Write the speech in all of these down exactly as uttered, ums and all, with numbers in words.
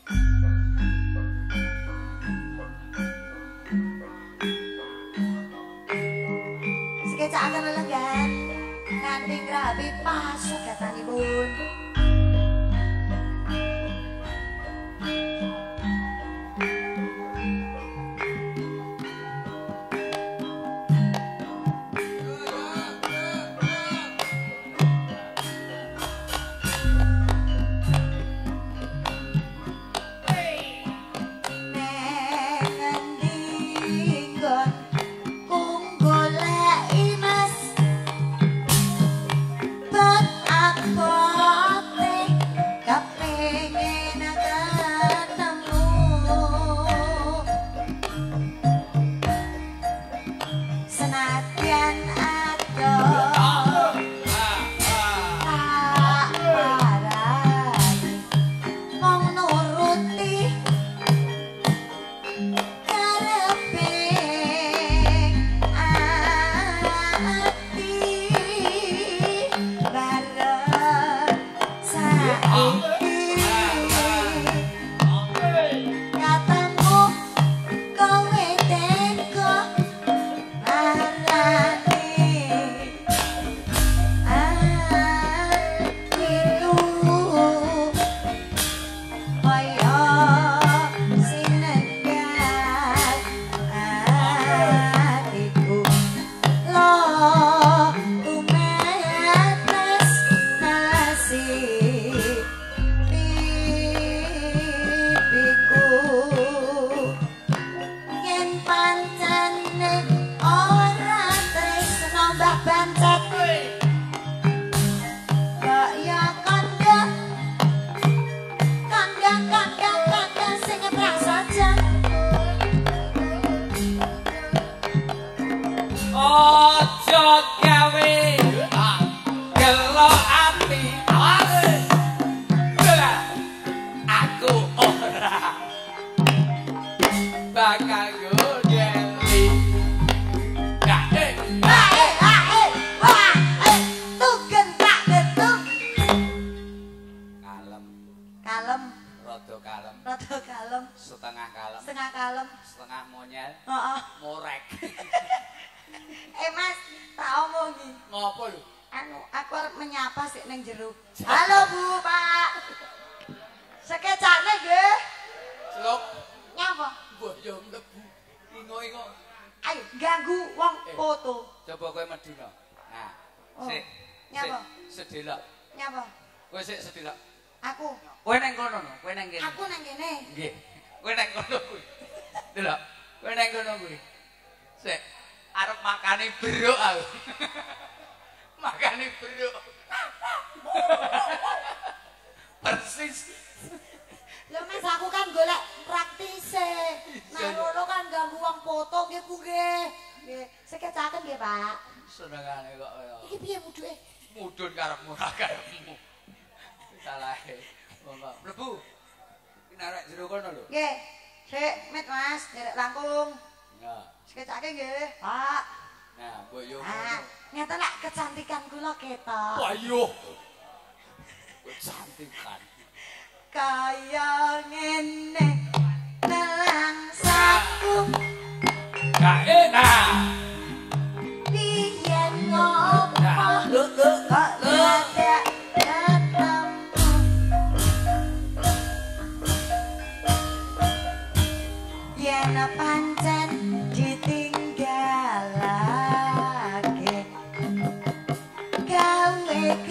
Sekecak akan lelenggan nganti grabi pasuk katanipun.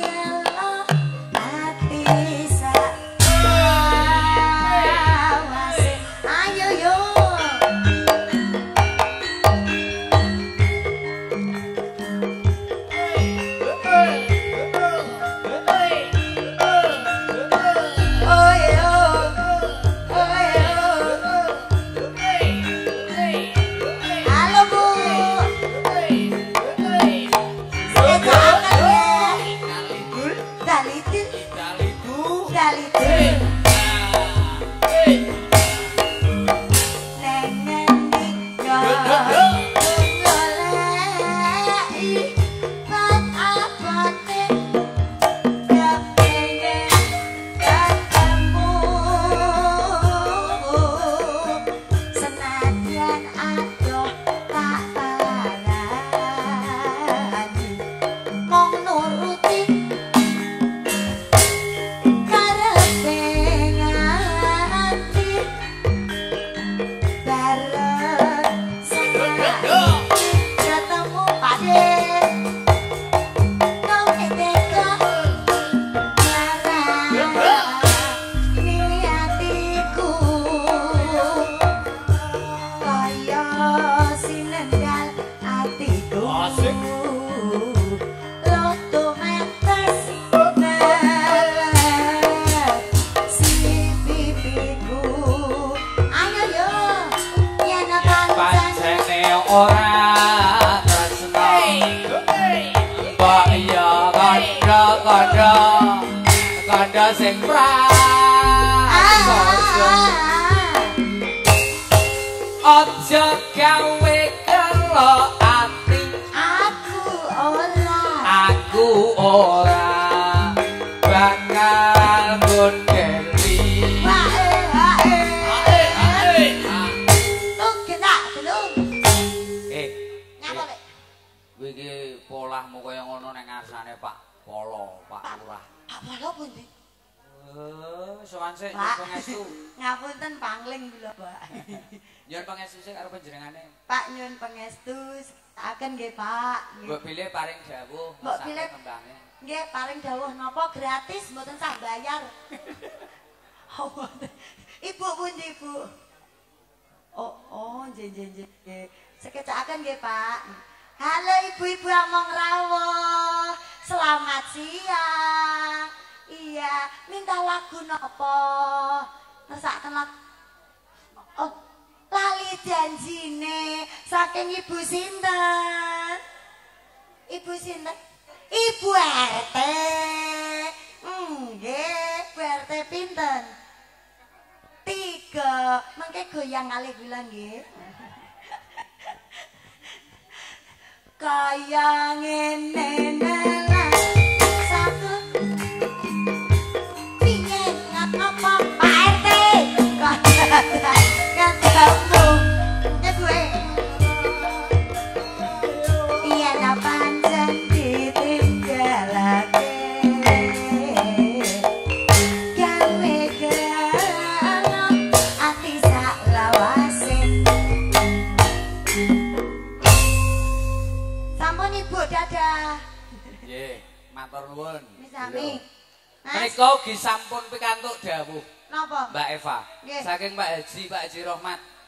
Gawe gelo ati sak bondo sing prasojo aja gawe kelo ati aku ora aku ora bakal gondeli wae wae ae ae lu kena belum eh nyapa lek kowe iki polahmu kaya ngono ning ngarsane Pak Polo Pak Lurah apa lho pundi eh sowan sik Pak. pengestu ngapunten pangling kula Pak nyuwun pangestu sik karo panjenengane Pak nyuwun pangestu akan nggih Pak nggih. mbok pilih paring dawuh Mbok sak pilih. kembange Nggih paring dawuh napa gratis mboten sak bayar Oh, Ibu pundi Ibu Oh oh nggih nggih nggih sekecakaken nggih Pak halo ibu-ibu among rawuh selamat siang iya minta lagu napa ngersakaken lagu oh lali janjine saking ibu sinten ibu sinten ibu R T nggih ibu R T pinten tiga mangke goyang kalih kula nggih kaya ngene nela satu piye ngapa Pak R T katamu ibu iya la pancen ditinggalake gawe gano ati sak lawase sampun ibu dadah nggih matur nuwun misami Mas menika ugi sampun pikantuk dawuh napa Mbak Eva Nggih. saking Pak Haji Pak Haji Rohmat